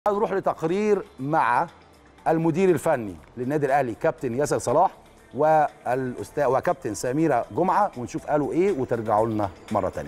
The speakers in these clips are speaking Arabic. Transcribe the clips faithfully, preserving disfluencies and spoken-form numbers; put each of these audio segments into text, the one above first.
نروح لتقرير مع المدير الفني للنادي الاهلي كابتن ياسر صلاح والاستاذ وكابتن سميره جمعه ونشوف قالوا ايه وترجعوا لنا مره ثانيه.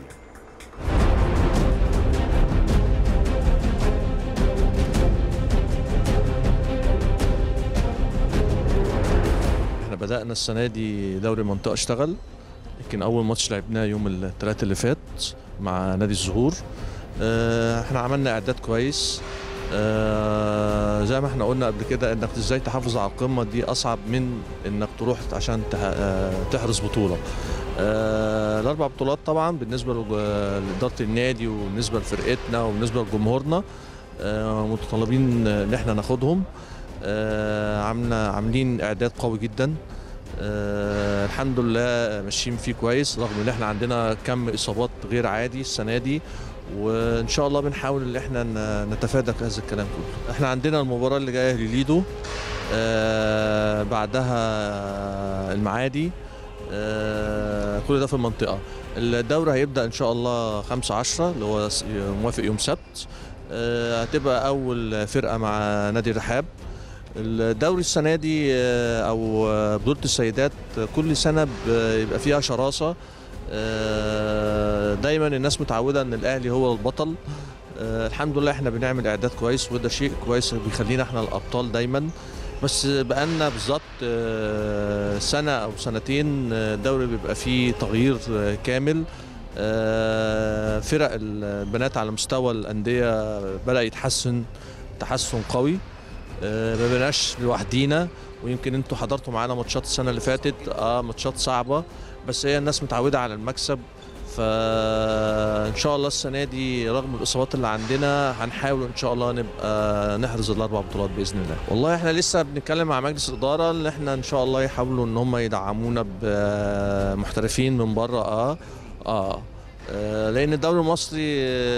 احنا بدأنا السنه دي دوري المنطقه اشتغل، لكن اول ماتش لعبناه يوم الثلاثاء اللي فات مع نادي الزهور. احنا عملنا اعداد كويس. آه زي ما احنا قلنا قبل كده، انك ازاي تحافظ على القمه دي اصعب من انك تروح عشان تحرز بطوله. آه الاربع بطولات طبعا بالنسبه لاداره النادي وبالنسبه لفرقتنا وبالنسبه لجمهورنا آه متطلبين ان احنا ناخدهم. آه عملنا عاملين اعداد قوي جدا. آه الحمد لله ماشيين فيه كويس، رغم ان احنا عندنا كم اصابات غير عادي السنه دي، وان شاء الله بنحاول ان احنا نتفادى هذا الكلام كله. احنا عندنا المباراه اللي جايه لليدو، آه بعدها المعادي، آه كل ده في المنطقه. الدوري هيبدا ان شاء الله خمسة عشرة اللي هو موافق يوم سبت. آه هتبقى اول فرقه مع نادي الرحاب. الدوري السنه دي او بطوله السيدات كل سنه بيبقى فيها شراسه. دايما الناس متعوده ان الاهلي هو البطل. الحمد لله احنا بنعمل اعداد كويس، وده شيء كويس بيخلينا احنا الابطال دايما. بس بقالنا بالظبط سنه او سنتين الدوري بيبقى فيه تغيير كامل. فرق البنات على مستوى الانديه بدا يتحسن تحسن قوي، ما بقناش لوحدينا. ويمكن انتوا حضرتوا معانا ماتشات السنه اللي فاتت، اه ماتشات صعبه، بس هي الناس متعوده على المكسب. فان شاء الله السنه دي رغم الاصابات اللي عندنا هنحاول ان شاء الله نبقى نحرز الاربع بطولات باذن الله. والله احنا لسه بنتكلم مع مجلس الاداره ان احنا ان شاء الله يحاولوا ان هم يدعمونا بمحترفين من بره. اه اه لان الدوري المصري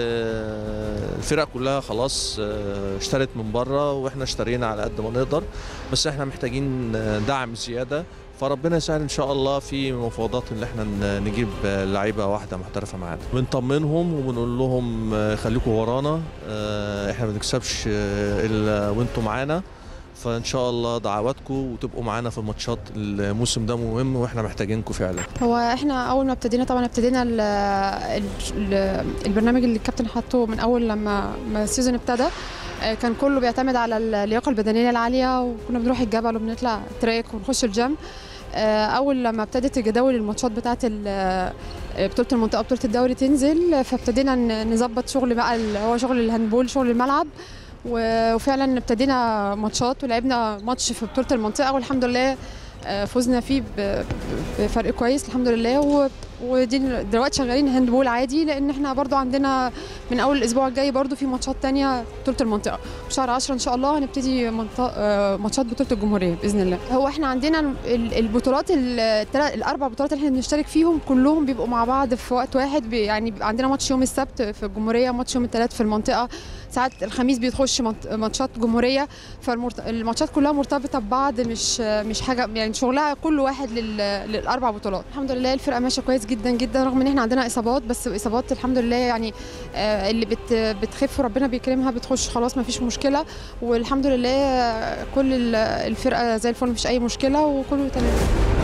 الفرق كلها خلاص اشترت من بره، واحنا اشترينا على قد ما نقدر، بس احنا محتاجين دعم زياده. فربنا يسهل ان شاء الله في مفاوضات ان احنا نجيب لعيبه واحده محترفه معانا. بنطمنهم وبنقول لهم خليكم ورانا، احنا ما بنكسبش الا وانتم معانا. فان شاء الله دعواتكم وتبقوا معانا في الماتشات. الموسم ده مهم واحنا محتاجينكم فعلا. هو احنا اول ما ابتدينا طبعا ابتدينا ال ال البرنامج اللي الكابتن حطه من اول لما السيزون ابتدى، كان كله بيعتمد على اللياقه البدنيه العاليه، وكنا بنروح الجبل وبنطلع تراك ونخش الجيم. اول لما ابتدت جداول الماتشات بتاعه بطوله المنطقه بطوله الدوري تنزل، فابتدينا نظبط شغل بقى هو شغل الهاندبول، شغل الملعب، وفعلا ابتدينا ماتشات ولعبنا ماتش في بطوله المنطقه، والحمد لله فزنا فيه بفرق كويس الحمد لله. ودي دلوقتي شغالين هاندبول عادي، لان احنا برضو عندنا من اول الاسبوع الجاي برضو في ماتشات تانية بطوله المنطقه. في شهر عشرة ان شاء الله هنبتدي ماتشات بطوله الجمهوريه باذن الله. هو احنا عندنا البطولات الاربع بطولات اللي احنا بنشترك فيهم كلهم بيبقوا مع بعض في وقت واحد. يعني عندنا ماتش يوم السبت في الجمهوريه، ماتش يوم الثلاث في المنطقه، ساعات الخميس بيتخش ماتشات جمهوريه. فالماتشات كلها مرتبطه ببعض، مش مش حاجه يعني شغلها كل واحد للاربع بطولات. الحمد لله الفرقه ماشيه كويس جدا جدا، رغم ان احنا عندنا اصابات، بس اصابات الحمد لله يعني اللي بت بتخف وربنا بيكرمها بتخش خلاص ما فيش مشكله. والحمد لله كل الفرقه زي الفل، مفيش اي مشكله وكله تمام.